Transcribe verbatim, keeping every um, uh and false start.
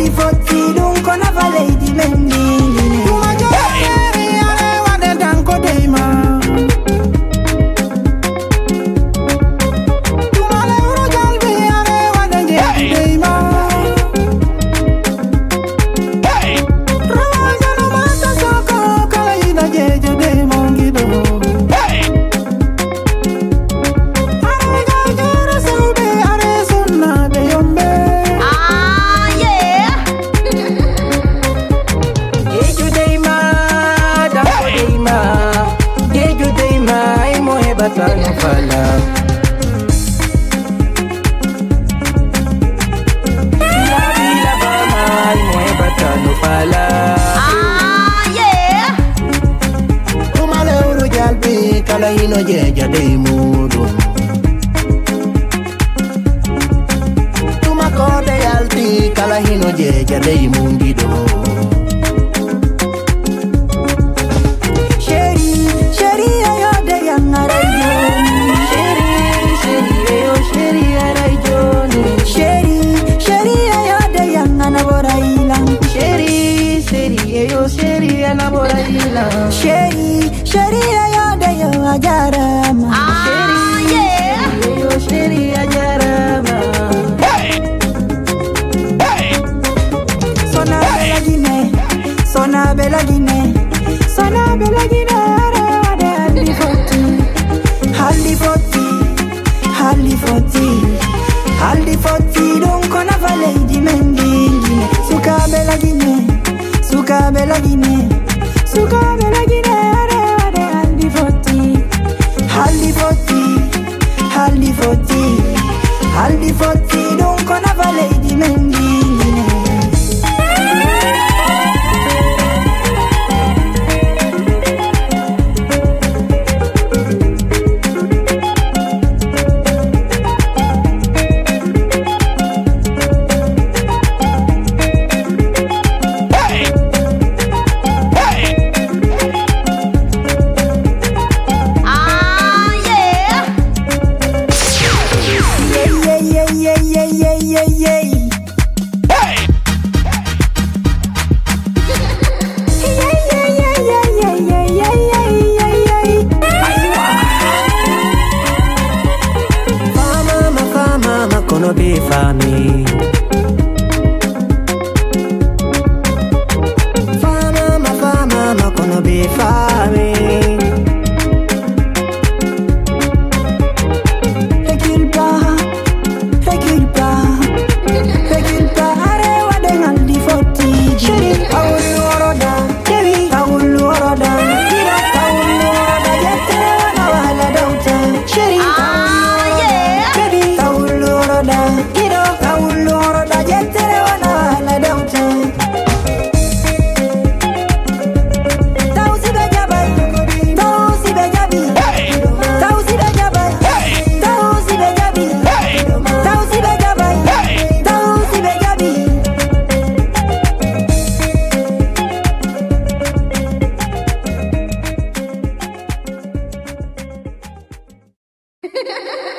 Haldi fotti dunque na vale di mendini. Tu ma giocare ale wade danko deima. Tu ma le uro jalbi ale wade jeji deima. Rawaja no mata soko kala ina jeji deima ngido. Batano fala La vila bama ay moe batano fala Ah yeah Tumale uru jalbi kala hino jeja dey mudu Tuma kode yalti kala hino jeja dey mungido Sheri, sheri ayode yo ajarama. Ah yeah Yo sheri ajarama. Hey, hey. Sona bela gine, sona bela gine, sona bela gine. Ade haldi foti, haldi foti, haldi foti, haldi foti. Dunque na vale di mendini. Suka bela gine, suka bela gine. Suka bela gine, ade ade haldi foti, haldi foti, haldi foti, haldi foti. Dunque na vale di mendini. Kono be fami Fama ma fama ma kono be fami Recule pas, recule pas, recule pas. Are wade haldi foti. Sheri Taulu oroda, Devi Taulu oroda, Tira Taulu oroda, Jete wana wala dauta. Sheri Kiro Taulu oroda, Jete wana wala dauta. Tausi bejabai, Tausi bejabi, Tausi bejabai, Tausi bejabi, Tausi bejabai, Tausi bejabi.